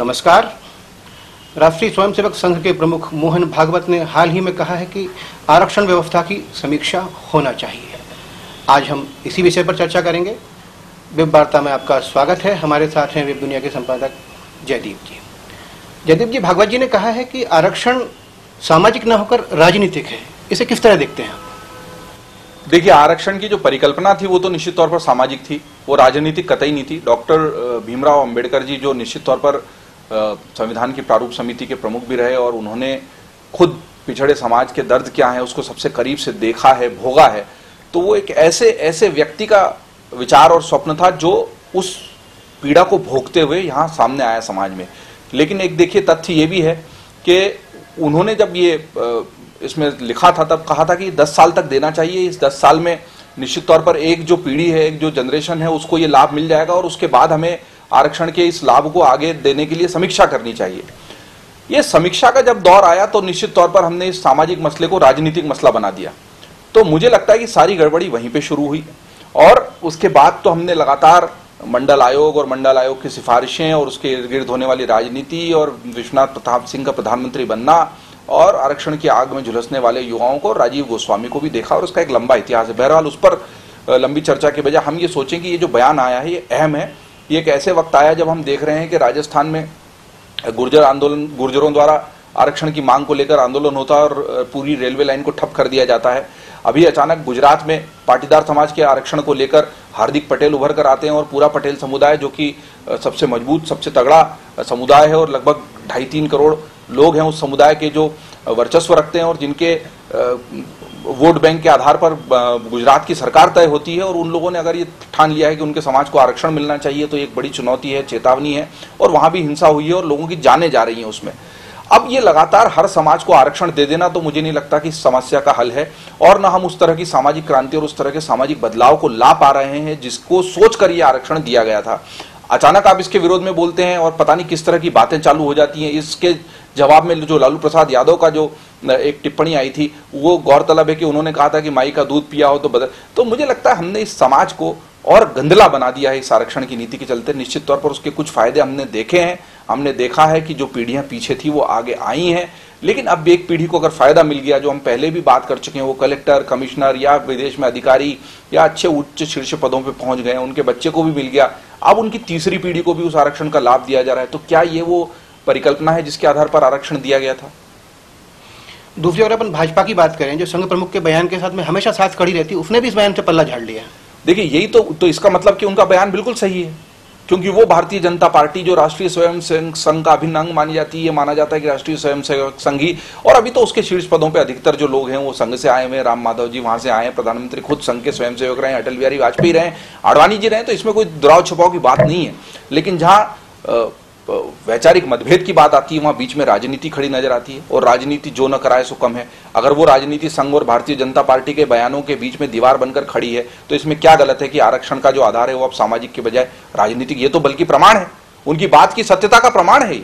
नमस्कार। राष्ट्रीय स्वयंसेवक संघ के प्रमुख मोहन भागवत ने हाल ही में कहा है कि आरक्षण व्यवस्था की समीक्षा होना चाहिए। आज हम इसी विषय पर चर्चा करेंगे। वेब वार्ता में आपका स्वागत है। हमारे साथ हैं वेब दुनिया के संपादक जयदीप जी। जयदीप जी, भागवत जी ने कहा है कि आरक्षण सामाजिक न होकर राजनीतिक है। इसे किस तरह देखते हैं आप? देखिए, आरक्षण की जो परिकल्पना थी वो तो निश्चित तौर पर सामाजिक थी, वो राजनीतिक कतई नहीं थी। डॉक्टर भीमराव अंबेडकर जी जो निश्चित तौर पर संविधान की प्रारूप समिति के प्रमुख भी रहे और उन्होंने खुद पिछड़े समाज के दर्द क्या है उसको सबसे करीब से देखा है, भोगा है, तो वो एक ऐसे व्यक्ति का विचार और स्वप्न था जो उस पीड़ा को भोगते हुए यहाँ सामने आया समाज में। लेकिन एक देखिए तथ्य ये भी है कि उन्होंने जब ये इसमें लिखा था तब कहा था कि 10 साल तक देना चाहिए। इस 10 साल में निश्चित तौर पर एक जो पीढ़ी है, एक जो जनरेशन है, उसको ये लाभ मिल जाएगा और उसके बाद हमें आरक्षण के इस लाभ को आगे देने के लिए समीक्षा करनी चाहिए। ये समीक्षा का जब दौर आया तो निश्चित तौर पर हमने इस सामाजिक मसले को राजनीतिक मसला बना दिया। तो मुझे लगता है कि सारी गड़बड़ी वहीं पे शुरू हुई और उसके बाद तो हमने लगातार मंडल आयोग और मंडल आयोग की सिफारिशें और उसके इर्द गिर्द होने वाली राजनीति और विश्वनाथ प्रताप सिंह का प्रधानमंत्री बनना और आरक्षण की आग में झुलसने वाले युवाओं को, राजीव गोस्वामी को भी देखा और उसका एक लंबा इतिहास है। बहरहाल उस पर लंबी चर्चा के बजाय हम ये सोचें कि ये जो बयान आया है ये अहम है। ये एक ऐसे वक्त आया जब हम देख रहे हैं कि राजस्थान में गुर्जरों द्वारा आरक्षण की मांग को लेकर आंदोलन होता है और पूरी रेलवे लाइन को ठप कर दिया जाता है। अभी अचानक गुजरात में पाटीदार समाज के आरक्षण को लेकर हार्दिक पटेल उभर कर आते हैं और पूरा पटेल समुदाय, जो कि सबसे मजबूत, सबसे तगड़ा समुदाय है और लगभग 2.5-3 करोड़ लोग हैं उस समुदाय के जो वर्चस्व रखते हैं और जिनके वोट बैंक के आधार पर गुजरात की सरकार तय होती है, और उन लोगों ने अगर ये ठान लिया है कि उनके समाज को आरक्षण मिलना चाहिए तो एक बड़ी चुनौती है, चेतावनी है। और वहां भी हिंसा हुई है और लोगों की जानें जा रही हैं उसमें। अब ये लगातार हर समाज को आरक्षण दे देना तो मुझे नहीं लगता कि इस समस्या का हल है, और ना हम उस तरह की सामाजिक क्रांति और उस तरह के सामाजिक बदलाव को ला पा रहे हैं जिसको सोचकर ये आरक्षण दिया गया था। अचानक आप इसके विरोध में बोलते हैं और पता नहीं किस तरह की बातें चालू हो जाती हैं। इसके जवाब में जो लालू प्रसाद यादव का जो एक टिप्पणी आई थी वो गौरतलब है कि उन्होंने कहा था कि माई का दूध पिया हो तो बदल। तो मुझे लगता है हमने इस समाज को और गंदला बना दिया है इस आरक्षण की नीति के चलते। निश्चित तौर पर उसके कुछ फायदे हमने देखे हैं। हमने देखा है कि जो पीढ़ियां पीछे थी वो आगे आई हैं, लेकिन अब एक पीढ़ी को अगर फायदा मिल गया, जो हम पहले भी बात कर चुके हैं, वो कलेक्टर, कमिश्नर या विदेश में अधिकारी या अच्छे उच्च शीर्ष पदों पे पहुंच गए, उनके बच्चे को भी मिल गया, अब उनकी तीसरी पीढ़ी को भी उस आरक्षण का लाभ दिया जा रहा है। तो क्या ये वो परिकल्पना है जिसके आधार पर आरक्षण दिया गया था? दूसरी ओर अपन भाजपा की बात करें, जो संघ प्रमुख के बयान के साथ में हमेशा साथ खड़ी रहती है, उसने भी इस बयान से पल्ला झाड़ लिया। देखिए, यही तो इसका मतलब कि उनका बयान बिल्कुल सही है, क्योंकि वो भारतीय जनता पार्टी जो राष्ट्रीय स्वयंसेवक संघ का अभिन्न अंग मानी जाती है, माना जाता है कि राष्ट्रीय स्वयंसेवक संघ ही, और अभी तो उसके शीर्ष पदों पे अधिकतर जो लोग हैं वो संघ से आए हुए। राम माधव जी वहां से आए हैं, प्रधानमंत्री खुद संघ के स्वयंसेवक रहे, अटल बिहारी वाजपेयी रहे, आडवाणी जी रहे, तो इसमें कोई दुराव छुपाव की बात नहीं है। लेकिन जहां वैचारिक मतभेद की बात आती है वहां बीच में राजनीति खड़ी नजर आती है, और राजनीति जो न कराए सो कम है। अगर वो राजनीति संघ और भारतीय जनता पार्टी के बयानों के बीच में दीवार बनकर खड़ी है तो इसमें क्या गलत है कि आरक्षण का जो आधार है वो अब सामाजिक के बजाय राजनीतिक, ये तो बल्कि प्रमाण है, उनकी बात की सत्यता का प्रमाण है।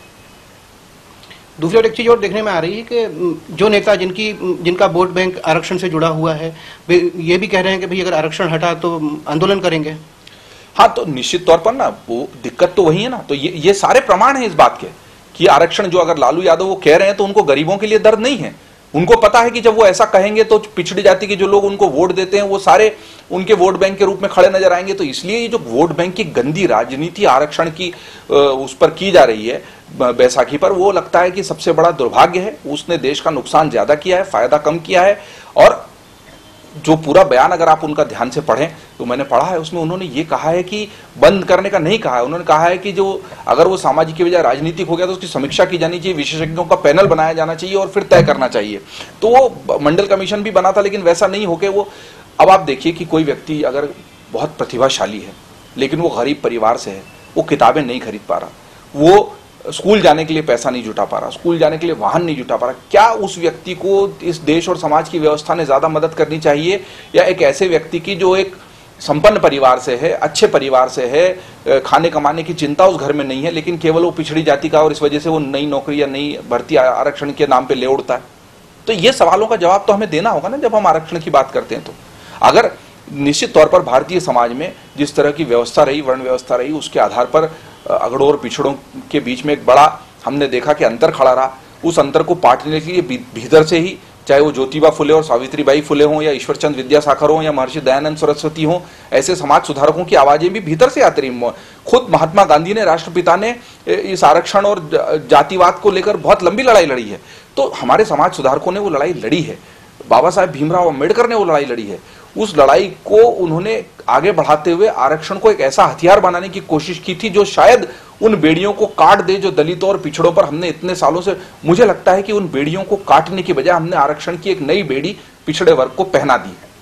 दूसरी ओर एक चीज और देखने में आ रही है कि जो नेता जिनका वोट बैंक आरक्षण से जुड़ा हुआ है, ये भी कह रहे हैं कि भाई अगर आरक्षण हटा तो आंदोलन करेंगे। हाँ, तो निश्चित तौर पर ना वो दिक्कत तो वही है ना। तो ये सारे प्रमाण हैं इस बात के कि आरक्षण जो अगर लालू यादव वो कह रहे हैं तो उनको गरीबों के लिए दर्द नहीं है। उनको पता है कि जब वो ऐसा कहेंगे तो पिछड़ी जाति के जो लोग उनको वोट देते हैं वो सारे उनके वोट बैंक के रूप में खड़े नजर आएंगे। तो इसलिए ये जो वोट बैंक की गंदी राजनीति आरक्षण की उस पर की जा रही है बैसाखी पर, वो लगता है कि सबसे बड़ा दुर्भाग्य है। उसने देश का नुकसान ज्यादा किया है, फायदा कम किया है। और जो पूरा बयान अगर आप उनका ध्यान से पढ़ें तो मैंने पढ़ा है, उसमें उन्होंने ये कहा है कि बंद करने का नहीं कहा है। उन्होंने कहा है कि जो अगर वो सामाजिक की बजाय राजनीतिक हो गया तो उसकी समीक्षा की जानी चाहिए, विशेषज्ञों का पैनल बनाया जाना चाहिए और फिर तय करना चाहिए। तो वो मंडल कमीशन भी बना था, लेकिन वैसा नहीं होके वो, अब आप देखिए कि कोई व्यक्ति अगर बहुत प्रतिभाशाली है लेकिन वो गरीब परिवार से है, वो किताबें नहीं खरीद पा रहा, वो स्कूल जाने के लिए पैसा नहीं जुटा पा रहा, स्कूल जाने के लिए वाहन नहीं जुटा पा रहा, क्या उस व्यक्ति को इस देश और समाज की व्यवस्था ने ज्यादा मदद करनी चाहिए या एक ऐसे व्यक्ति की जो एक संपन्न परिवार से है, अच्छे परिवार से है, खाने कमाने की चिंता उस घर में नहीं है, लेकिन केवल वो पिछड़ी जाति का और इस वजह से वो नई नौकरी या नई भर्ती आरक्षण के नाम पे ले उड़ता है? तो ये सवालों का जवाब तो हमें देना होगा ना जब हम आरक्षण की बात करते हैं। तो अगर निश्चित तौर पर भारतीय समाज में जिस तरह की व्यवस्था रही, वर्ण व्यवस्था रही, उसके आधार पर अगड़ों और पिछड़ों के बीच में एक बड़ा हमने देखा कि अंतर खड़ा रहा। उस अंतर को पाटने के लिए भीतर से ही, चाहे वो ज्योतिबा फुले और सावित्रीबाई फुले हों या ईश्वरचंद विद्यासागर हों या महर्षि दयानंद सरस्वती हों, ऐसे समाज सुधारकों की आवाजें भी भीतर से आती रही। खुद महात्मा गांधी ने, राष्ट्रपिता ने इस आरक्षण और जातिवाद को लेकर बहुत लंबी लड़ाई लड़ी है। तो हमारे समाज सुधारकों ने वो लड़ाई लड़ी है, बाबा साहेब भीमराव अंबेडकर ने वो लड़ाई लड़ी है। उस लड़ाई को उन्होंने आगे बढ़ाते हुए आरक्षण को एक ऐसा हथियार बनाने की कोशिश की थी जो शायद उन बेड़ियों को काट दे जो दलितों और पिछड़ों पर हमने इतने सालों से, मुझे लगता है कि उन बेड़ियों को काटने की बजाय हमने आरक्षण की एक नई बेड़ी पिछड़े वर्ग को पहना दी है।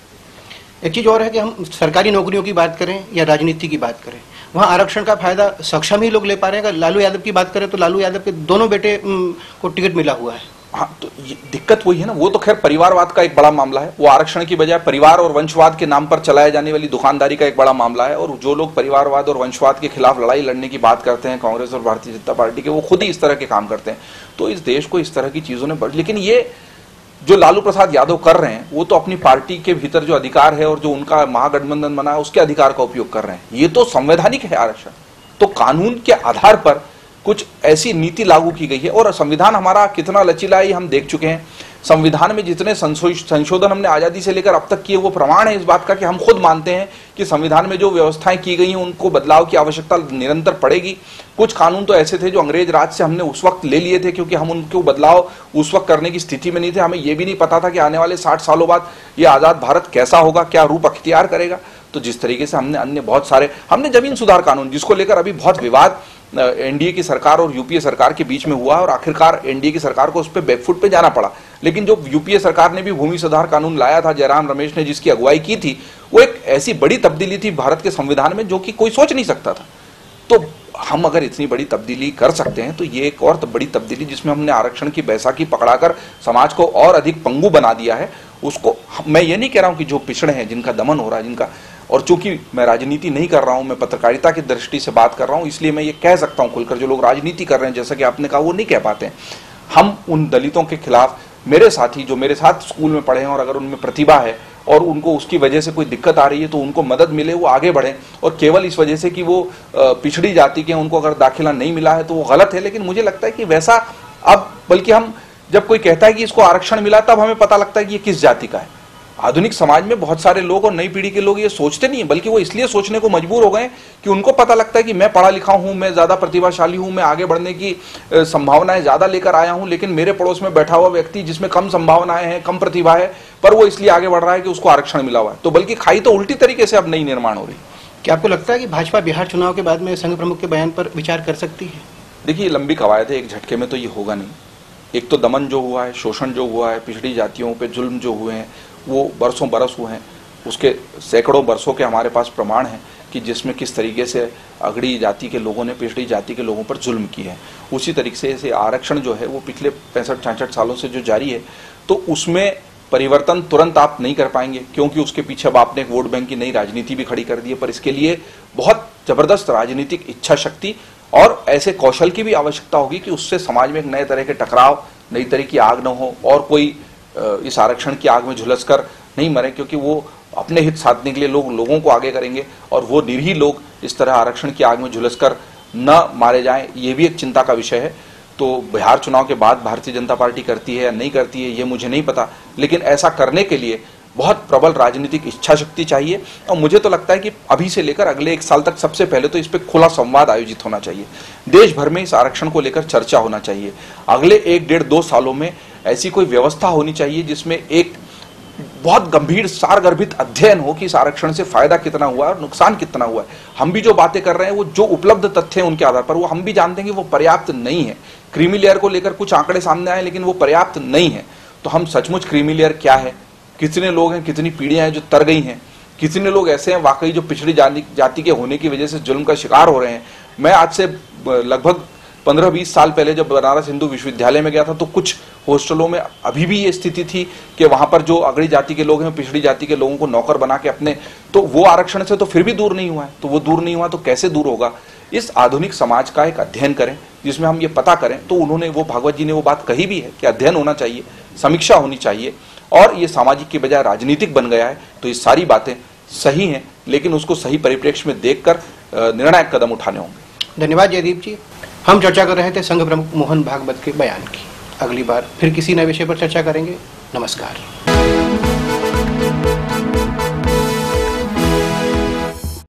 एक चीज और है कि हम सरकारी नौकरियों की बात करें या राजनीति की बात करें, वहां आरक्षण का फायदा सक्षम ही लोग ले पा रहे हैं। अगर लालू यादव की बात करें तो लालू यादव के दोनों बेटे को टिकट मिला हुआ है। हाँ, तो ये दिक्कत वही है ना। वो तो खैर परिवारवाद का एक बड़ा मामला है, वो आरक्षण की बजाय परिवार और वंशवाद के नाम पर चलाए जाने वाली दुकानदारी का एक बड़ा मामला है। और जो लोग परिवारवाद और वंशवाद के खिलाफ लड़ाई लड़ने की बात करते हैं, कांग्रेस और भारतीय जनता पार्टी के, वो खुद ही इस तरह के काम करते हैं। तो इस देश को इस तरह की चीजों ने लेकिन ये जो लालू प्रसाद यादव कर रहे हैं, वो तो अपनी पार्टी के भीतर जो अधिकार है और जो उनका महागठबंधन बना है उसके अधिकार का उपयोग कर रहे हैं। ये तो संवैधानिक है आरक्षण, तो कानून के आधार पर कुछ ऐसी नीति लागू की गई है। और संविधान हमारा कितना लचीला है हम देख चुके हैं। संविधान में जितने संशोधन हमने आजादी से लेकर अब तक किए, वो प्रमाण है इस बात का कि हम खुद मानते हैं कि संविधान में जो व्यवस्थाएं की गई हैं उनको बदलाव की आवश्यकता निरंतर पड़ेगी। कुछ कानून तो ऐसे थे जो अंग्रेज राज से हमने उस वक्त ले लिए थे क्योंकि हम उनको बदलाव उस वक्त करने की स्थिति में नहीं थे। हमें यह भी नहीं पता था कि आने वाले 60 सालों बाद ये आजाद भारत कैसा होगा, क्या रूप अख्तियार करेगा। तो जिस तरीके से हमने अन्य बहुत सारे, हमने जमीन सुधार कानून जिसको लेकर अभी बहुत विवाद एनडीए की सरकार और यूपीए सरकार के बीच में हुआ और आखिरकार एनडीए की सरकार को उस पर बैकफुट पे जाना पड़ा। लेकिन जो यूपीए सरकार ने भी भूमि सुधार कानून लाया था, जयराम रमेश ने जिसकी अगुवाई की थी, वो एक ऐसी बड़ी तब्दीली थी भारत के संविधान में जो कि कोई सोच नहीं सकता था। तो हम अगर इतनी बड़ी तब्दीली कर सकते हैं तो ये एक और बड़ी तब्दीली जिसमें हमने आरक्षण की बैसाखी पकड़ाकर समाज को और अधिक पंगु बना दिया है, उसको मैं ये नहीं कह रहा हूं कि जो पिछड़े हैं, जिनका दमन हो रहा है, जिनका, और चूंकि मैं राजनीति नहीं कर रहा हूं, मैं पत्रकारिता की दृष्टि से बात कर रहा हूं, इसलिए मैं ये कह सकता हूं खुलकर, जो लोग राजनीति कर रहे हैं जैसा कि आपने कहा, वो नहीं कह पाते हैं। हम उन दलितों के खिलाफ, मेरे साथी जो मेरे साथ स्कूल में पढ़े हैं और अगर उनमें प्रतिभा है और उनको उसकी वजह से कोई दिक्कत आ रही है तो उनको मदद मिले, वो आगे बढ़े। और केवल इस वजह से कि वो पिछड़ी जाति के, उनको अगर दाखिला नहीं मिला है तो वो गलत है। लेकिन मुझे लगता है कि वैसा अब, बल्कि हम जब कोई कहता है कि इसको आरक्षण मिला तब हमें पता लगता है कि ये किस जाति का है। आधुनिक समाज में बहुत सारे लोग और नई पीढ़ी के लोग ये सोचते नहीं है, बल्कि वो इसलिए सोचने को मजबूर हो गए कि उनको पता लगता है कि मैं पढ़ा लिखा हूं, मैं ज्यादा प्रतिभाशाली हूं, मैं आगे बढ़ने की संभावनाएं ज्यादा लेकर आया हूं, लेकिन मेरे पड़ोस में बैठा हुआ व्यक्ति जिसमें कम संभावनाएं हैं, कम प्रतिभा है, पर वो इसलिए आगे बढ़ रहा है कि उसको आरक्षण मिला हुआ है। तो बल्कि खाई तो उल्टी तरीके से अब नई निर्माण हो रही। क्या आपको लगता है कि भाजपा बिहार चुनाव के बाद में संघ प्रमुख के बयान पर विचार कर सकती है? देखिए, लंबी कवायद है, एक झटके में तो ये होगा नहीं। एक तो दमन जो हुआ है, शोषण जो हुआ है, पिछड़ी जातियों पे जुल्म जो हुए हैं, वो बरसों बरस हुए हैं। उसके सैकड़ों बरसों के हमारे पास प्रमाण हैं कि जिसमें किस तरीके से अगड़ी जाति के लोगों ने पिछड़ी जाति के लोगों पर जुल्म किए हैं। उसी तरीके से आरक्षण जो है वो पिछले 65-66 सालों से जो जारी है, तो उसमें परिवर्तन तुरंत आप नहीं कर पाएंगे, क्योंकि उसके पीछे अब आपने एक वोट बैंक की नई राजनीति भी खड़ी कर दी है। पर इसके लिए बहुत जबरदस्त राजनीतिक इच्छा शक्ति और ऐसे कौशल की भी आवश्यकता होगी कि उससे समाज में एक नए तरह के टकराव, नई तरह की आग न हो और कोई इस आरक्षण की आग में झुलसकर नहीं मरे, क्योंकि वो अपने हित साधने के लिए लोगों को आगे करेंगे और वो निरीह लोग इस तरह आरक्षण की आग में झुलसकर न मारे जाएं, ये भी एक चिंता का विषय है। तो बिहार चुनाव के बाद भारतीय जनता पार्टी करती है या नहीं करती है ये मुझे नहीं पता, लेकिन ऐसा करने के लिए बहुत प्रबल राजनीतिक इच्छा शक्ति चाहिए। और मुझे तो लगता है कि अभी से लेकर अगले 1 साल तक सबसे पहले तो इस पर खुला संवाद आयोजित होना चाहिए। देश भर में इस आरक्षण को लेकर चर्चा होना चाहिए। अगले 1-1.5-2 सालों में ऐसी कोई व्यवस्था होनी चाहिए जिसमें एक बहुत गंभीर सारगर्भित अध्ययन हो कि इस आरक्षण से फायदा कितना हुआ और नुकसान कितना हुआ है। हम भी जो बातें कर रहे हैं वो जो उपलब्ध तथ्य हैं उनके आधार पर, वो हम भी जानते हैं कि वो पर्याप्त नहीं है। क्रीमी लेयर को लेकर कुछ आंकड़े सामने आए लेकिन वो पर्याप्त नहीं है। तो हम सचमुच क्रीमी लेयर क्या है, कितने लोग हैं, कितनी पीढ़ियां हैं जो तर गई हैं, कितने लोग ऐसे हैं वाकई जो पिछड़ी जाति के होने की वजह से जुल्म का शिकार हो रहे हैं। मैं आज से लगभग 15-20 साल पहले जब बनारस हिंदू विश्वविद्यालय में गया था तो कुछ हॉस्टलों में अभी भी ये स्थिति थी कि वहां पर जो अगड़ी जाति के लोग हैं, पिछड़ी जाति के लोगों को नौकर बना के अपने, तो वो आरक्षण से तो फिर भी दूर नहीं हुआ है। तो वो दूर नहीं हुआ तो कैसे दूर होगा? इस आधुनिक समाज का एक अध्ययन करें जिसमें हम ये पता करें। तो उन्होंने, वो भागवत जी ने वो बात कही भी है कि अध्ययन होना चाहिए, समीक्षा होनी चाहिए, और ये सामाजिक की बजाय राजनीतिक बन गया है। तो ये सारी बातें सही हैं, लेकिन उसको सही परिप्रेक्ष्य में देखकर निर्णायक कदम उठाने होंगे। धन्यवाद जयदीप जी। हम चर्चा कर रहे थे संघ प्रमुख मोहन भागवत के बयान की। अगली बार फिर किसी नए विषय पर चर्चा करेंगे। नमस्कार।